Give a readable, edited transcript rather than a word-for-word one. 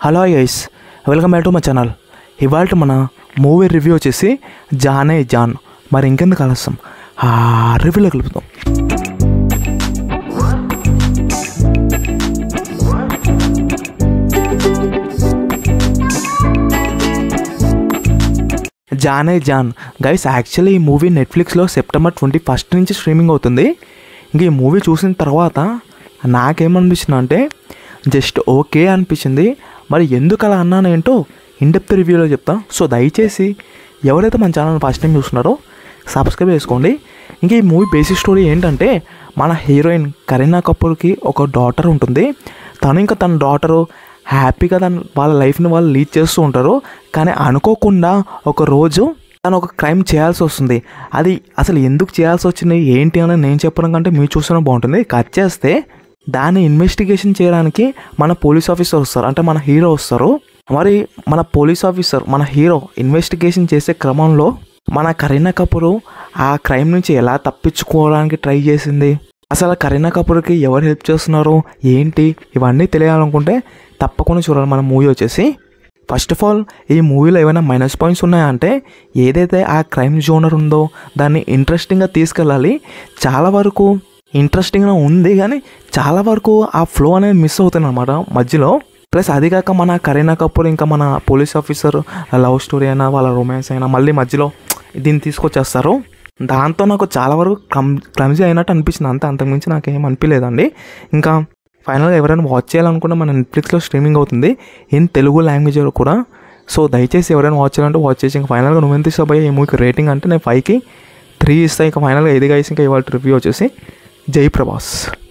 Hello guys, welcome back to my channel. ఇవాళ మన movie review వచ్చేసి జానే జాన్. మరి ఇంకెందుకు ఆలస్యం, రివ్యూలో కలుపుతాం. జానే జాన్ గైస్, యాక్చువల్లీ ఈ మూవీ నెట్ఫ్లిక్స్లో సెప్టెంబర్ 21 నుంచి స్ట్రీమింగ్ అవుతుంది. ఇంక ఈ మూవీ చూసిన తర్వాత నాకేమనిపించింది అంటే జస్ట్ ఓకే అనిపించింది. మరి ఎందుకు అలా అన్నాను ఏంటో ఇన్డెప్త్ రివ్యూలో చెప్తా. సో దయచేసి ఎవరైతే మన ఛానల్ ఫస్ట్ టైం చూస్తున్నారో సబ్స్క్రైబ్ చేసుకోండి. ఇంకా ఈ మూవీ బేసిక్ స్టోరీ ఏంటంటే, మన హీరోయిన్ కరీనా కపూర్కి ఒక డాటర్ ఉంటుంది. తను తన డాటరు హ్యాపీగా వాళ్ళ లైఫ్ని వాళ్ళు లీడ్ చేస్తూ ఉంటారు. కానీ అనుకోకుండా ఒక రోజు తను ఒక క్రైమ్ చేయాల్సి వస్తుంది. అది అసలు ఎందుకు చేయాల్సి వచ్చింది ఏంటి అని నేను చెప్పడం కంటే మీరు చూస్తూనే బాగుంటుంది. కట్ చేస్తే దాన్ని ఇన్వెస్టిగేషన్ చేయడానికి మన పోలీస్ ఆఫీసర్ వస్తారు, అంటే మన హీరో వస్తారు. మరి మన పోలీస్ ఆఫీసర్ మన హీరో ఇన్వెస్టిగేషన్ చేసే క్రమంలో మన కరీనా కపూర్ ఆ క్రైమ్ నుంచి ఎలా తప్పించుకోవడానికి ట్రై చేసింది, అసలు కరీనా కపూర్కి ఎవరు హెల్ప్ చేస్తున్నారు ఏంటి, ఇవన్నీ తెలియాలనుకుంటే తప్పకుండా చూడాలి మన మూవీ వచ్చేసి. ఫస్ట్ ఆఫ్ ఆల్ ఈ మూవీలో ఏమైనా మైనస్ పాయింట్స్ ఉన్నాయంటే, ఏదైతే ఆ క్రైమ్ జోనర్ ఉందో దాన్ని ఇంట్రెస్టింగ్గా తీసుకెళ్ళాలి. చాలా వరకు ఇంట్రెస్టింగ్గా ఉంది, కానీ చాలా వరకు ఆ ఫ్లో అనేది మిస్ అవుతుంది అనమాట మధ్యలో. ప్లస్ అది కాక మన కరీనా కపూర్ ఇంకా మన పోలీస్ ఆఫీసర్ లవ్ స్టోరీ అయినా వాళ్ళ రొమాన్స్ అయినా మళ్ళీ మధ్యలో దీన్ని తీసుకొచ్చేస్తారు. దాంతో నాకు చాలా వరకు క్లమ్జీ అయినట్టు అనిపించింది. అంతకుమించి నాకేం అనిపించలేదండి. ఇంకా ఫైనల్గా ఎవరైనా వాచ్ చేయాలనుకుంటే మన నెట్ఫ్లిక్స్లో స్ట్రీమింగ్ అవుతుంది ఇన్ తెలుగు లాంగ్వేజ్లో కూడా. సో దయచేసి ఎవరైనా వాచ్ చేయాలంటే వాచ్ చేసి. ఇంకా ఫైనల్గా నువ్వెంత ఇస్తావు ఈ మూవీకి రేటింగ్ అంటే నేను 5కి 3 ఇస్తాను. ఇంకా ఫైనల్గా ఇది గైస్, ఇంకా ఇవాళ రివ్యూ వచ్చేసి జై ప్రభాస్.